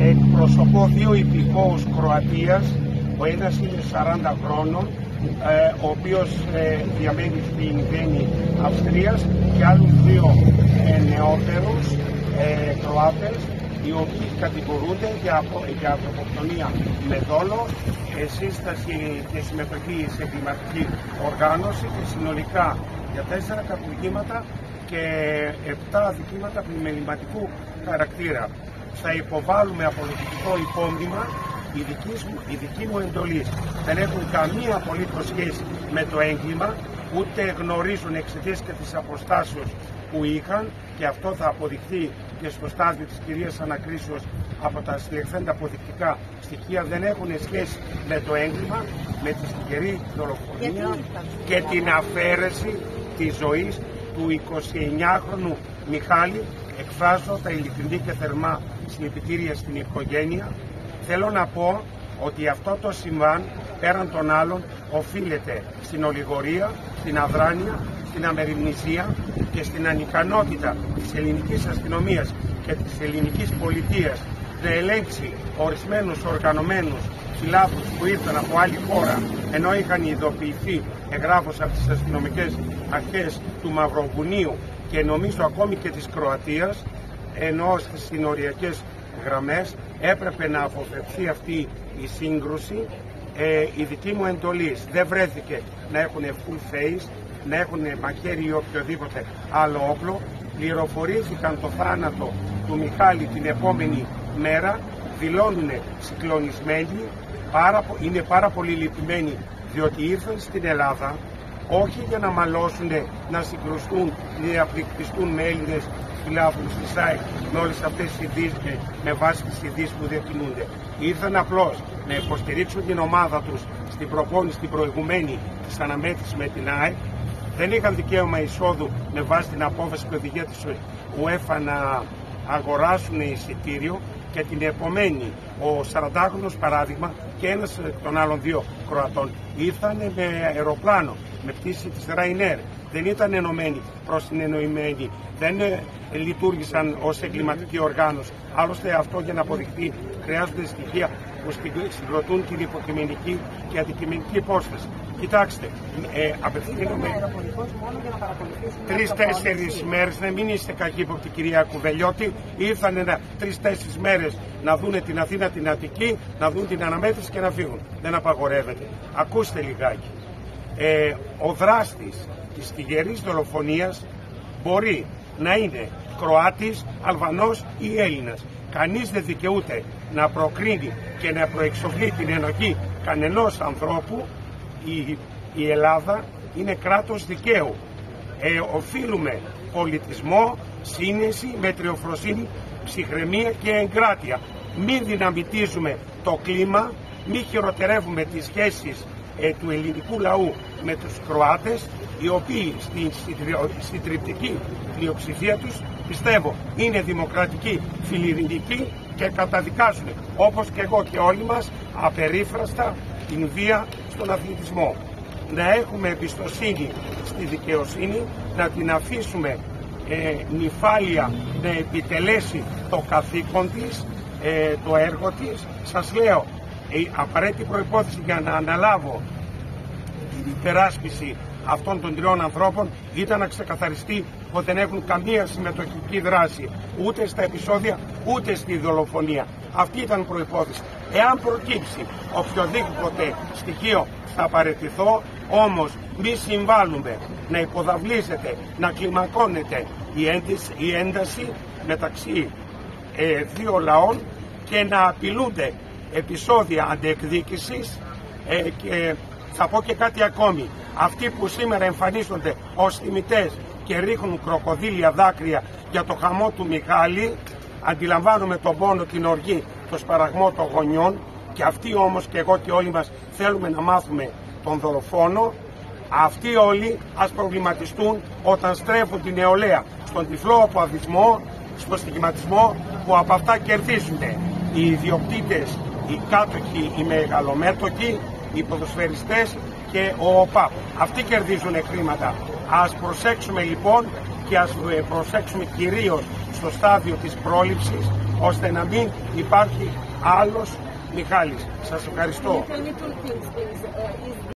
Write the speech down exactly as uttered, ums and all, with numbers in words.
Εκπροσωπώ δύο υπηκόους Κροατίας. Ο ένας είναι σαράντα χρόνων, ε, ο οποίος ε, διαμένει στην Βέννη Αυστρίας, και άλλους δύο ε, νεότερους ε, Κροάτες, οι οποίοι κατηγορούνται για, για ανθρωποκτονία με δόλο, ε, σύσταση και συμμετοχή σε εγκληματική οργάνωση, και συνολικά για τέσσερα κακουργήματα και επτά αδικήματα πλημεληματικού χαρακτήρα. Θα υποβάλουμε απολογητικό υπόμνημα. Η δική, η δική μου εντολή δεν έχουν καμία απολύτως σχέση με το έγκλημα, ούτε γνωρίζουν εξαιτίας και της αποστάσεως που είχαν, και αυτό θα αποδειχθεί και στο στάδιο της κυρίας ανακρίσεως από τα συλλεχθέντα αποδεικτικά στοιχεία. Δεν έχουν σχέση με το έγκλημα, με τη στιγερή δολοφονία και την αφαίρεση της ζωής του εικοσιεννιάχρονου Μιχάλη. Εκφράζω τα ειλικρινή και θερμά συλληπιτήρια στην οικογένεια. Θέλω να πω ότι αυτό το συμβάν, πέραν των άλλων, οφείλεται στην ολιγορία, στην αδράνεια, στην αμεριμνησία και στην ανικανότητα της ελληνικής αστυνομίας και της ελληνικής πολιτείας να ελέγξει ορισμένους οργανωμένους συλλάβους που ήρθαν από άλλη χώρα, ενώ είχαν ειδοποιηθεί εγγράφως από τις αστυνομικές αρχές του Μαυροβουνίου και νομίζω ακόμη και της Κροατίας, ενώ στις συνοριακές γραμμές έπρεπε να αποφευθεί αυτή η σύγκρουση. Ε, η δική μου εντολή δεν βρέθηκε να έχουν full face, να έχουν μαχαίρι ή οποιοδήποτε άλλο όπλο. Πληροφορήθηκαν το θάνατο του Μιχάλη την επόμενη μέρα, δηλώνουν συγκλονισμένοι, πάρα, είναι πάρα πολύ λυπημένοι, διότι ήρθαν στην Ελλάδα όχι για να μαλώσουν, να συγκρουστούν, να απληκτιστούν με Έλληνες συλλάβους της ΣΑΕΚ με όλες αυτές τις ειδήσεις, με βάση τις ειδήσεις που δεν κινούνται. Ήρθαν απλώς να υποστηρίξουν την ομάδα τους στην προπόνηση την προηγουμένη της αναμέτρησης με την ΑΕΚ. Δεν είχαν δικαίωμα εισόδου με βάση την απόφαση και οδηγία της UEFA να αγοράσουν εισιτήριο, και την επομένη ο σαραντάχρονος παράδειγμα και ένας των άλλων δύο Κροατών ήρθαν με αεροπλάνο, με πτήση της Ryanair. Δεν ήταν ενωμένοι προς την εννοημένη, δεν ε, λειτουργήσαν ως εγκληματική οργάνωση. Άλλωστε αυτό για να αποδειχθεί χρειάζονται στοιχεία που συγκροτούν την υποκειμενική και αντικειμενική υπόσταση. Κοιτάξτε, ε, απευθύνομαι τρεις-τέσσερις μέρες, να μην είστε κακύποπτοι κυρία Κουβελιώτη, ήρθαν τρεις-τέσσερις μέρες να δούνε την Αθήνα, την Αττική, να δουν την αναμέτρηση και να φύγουν. Δεν απαγορεύεται. Ακούστε λιγάκι. Ε, ο δράστης της στιγερής δολοφονίας μπορεί να είναι Κροάτης, Αλβανός ή Έλληνας. Κανείς δεν δικαιούται να προκρίνει και να προεξοφλεί την ενοχή κανενός ανθρώπου. Η, η Ελλάδα είναι κράτος δικαίου. Ε, οφείλουμε πολιτισμό, σύνεση, μετριοφροσύνη, ψυχραιμία και εγκράτεια. Μην δυναμητίζουμε το κλίμα, μην χειροτερεύουμε τις σχέσεις ε, του ελληνικού λαού με τους Κροάτες, οι οποίοι στην συντριπτική πλειοψηφία τους, πιστεύω, είναι δημοκρατικοί, φιλιρινικοί και καταδικάζουν, όπως και εγώ και όλοι μας, απερίφραστα την βία στον αθλητισμό. Να έχουμε εμπιστοσύνη στη δικαιοσύνη, να την αφήσουμε ε, νυφάλια να επιτελέσει το καθήκον της, ε, το έργο της. Σας λέω, η απαραίτητη προϋπόθεση για να αναλάβω την υπεράσπιση αυτών των τριών ανθρώπων ήταν να ξεκαθαριστεί ότι δεν έχουν καμία συμμετοχική δράση ούτε στα επεισόδια ούτε στη δολοφονία. Αυτή ήταν προϋπόθεση. Εάν προκύψει οποιοδήποτε στοιχείο θα παραιτηθώ, όμως μη συμβάλλουμε να υποδαβλίζεται, να κλιμακώνεται η ένταση, η ένταση μεταξύ ε, δύο λαών και να απειλούνται επεισόδια αντεκδίκησης ε, και θα πω και κάτι ακόμη. Αυτοί που σήμερα εμφανίζονται ως τιμητές και ρίχνουν κροκοδίλια δάκρυα για το χαμό του Μιχάλη, αντιλαμβάνουμε τον πόνο, την οργή, το σπαραγμό των γονιών, και αυτοί όμως και εγώ και όλοι μας θέλουμε να μάθουμε τον δολοφόνο. Αυτοί όλοι ας προβληματιστούν όταν στρέφουν την νεολαία στον τυφλό αποαδισμό, στον στιγματισμό που από αυτά κερδίζουν οι ιδιοκτήτες, οι κάτοχοι, οι μεγαλομέτωχοι, οι ποδοσφαιριστές και ο ΟΠΑΠ. Αυτοί κερδίζουν χρήματα. Ας προσέξουμε λοιπόν και ας προσέξουμε κυρίως στο στάδιο της πρόληψης, ώστε να μην υπάρχει άλλος Μιχάλης. Σας ευχαριστώ. Can you tell me two things, please? Uh, is